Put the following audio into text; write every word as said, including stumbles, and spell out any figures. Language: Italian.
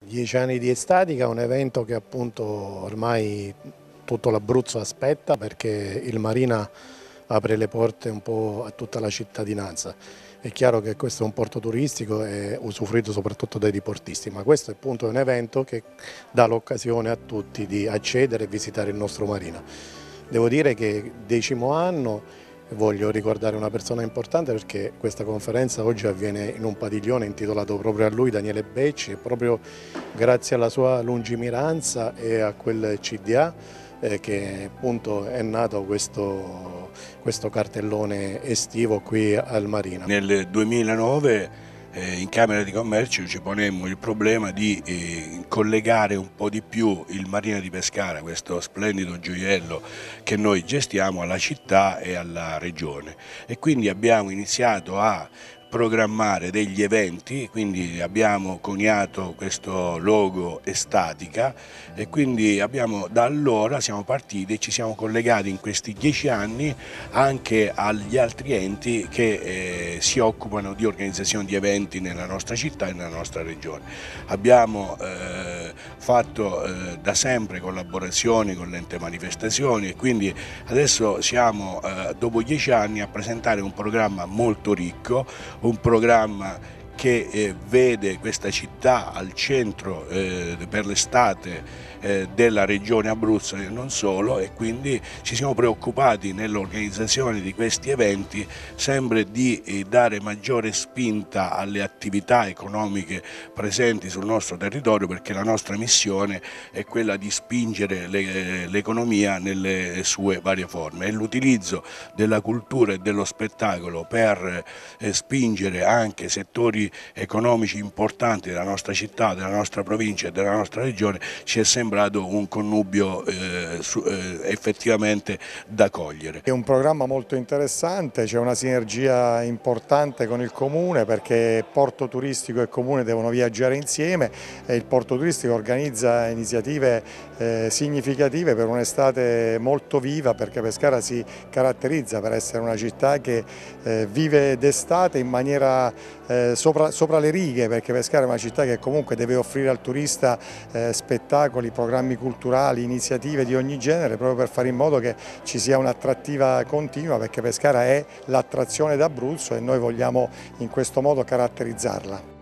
Dieci anni di Estatica è un evento che appunto ormai tutto l'Abruzzo aspetta, perché il Marina apre le porte un po' a tutta la cittadinanza. È chiaro che questo è un porto turistico e usufruito soprattutto dai diportisti, ma questo è appunto un evento che dà l'occasione a tutti di accedere e visitare il nostro Marina. Devo dire che decimo anno. Voglio ricordare una persona importante, perché questa conferenza oggi avviene in un padiglione intitolato proprio a lui, Daniele Becci, e proprio grazie alla sua lungimiranza e a quel C D A eh, che appunto è nato questo, questo cartellone estivo qui al Marina. Nel duemilanove eh, in Camera di Commercio ci ponemmo il problema di eh, collegare un po' di più il Marina di Pescara, questo splendido gioiello che noi gestiamo, alla città e alla regione, e quindi abbiamo iniziato a programmare degli eventi, quindi abbiamo coniato questo logo Estatica e quindi abbiamo, da allora siamo partiti e ci siamo collegati in questi dieci anni anche agli altri enti che eh, si occupano di organizzazione di eventi nella nostra città e nella nostra regione. Abbiamo eh, fatto eh, da sempre collaborazioni con l'ente manifestazioni e quindi adesso siamo eh, dopo dieci anni a presentare un programma molto ricco, un programma che eh, vede questa città al centro eh, per l'estate eh, della regione Abruzzo e non solo, e quindi ci siamo preoccupati nell'organizzazione di questi eventi sempre di eh, dare maggiore spinta alle attività economiche presenti sul nostro territorio, perché la nostra missione è quella di spingere l'economia nelle sue varie forme, e l'utilizzo della cultura e dello spettacolo per eh, spingere anche settori economici importanti della nostra città, della nostra provincia e della nostra regione ci è sembrato un connubio eh, su, eh, effettivamente da cogliere. È un programma molto interessante, c'è una sinergia importante con il Comune, perché porto turistico e Comune devono viaggiare insieme e il porto turistico organizza iniziative eh, significative per un'estate molto viva, perché Pescara si caratterizza per essere una città che eh, vive d'estate in maniera eh, sopra, sopra le righe, perché Pescara è una città che comunque deve offrire al turista eh, spettacoli, programmi culturali, iniziative di ogni genere, proprio per fare in modo che ci sia un'attrattiva continua, perché Pescara è l'attrazione d'Abruzzo e noi vogliamo in questo modo caratterizzarla.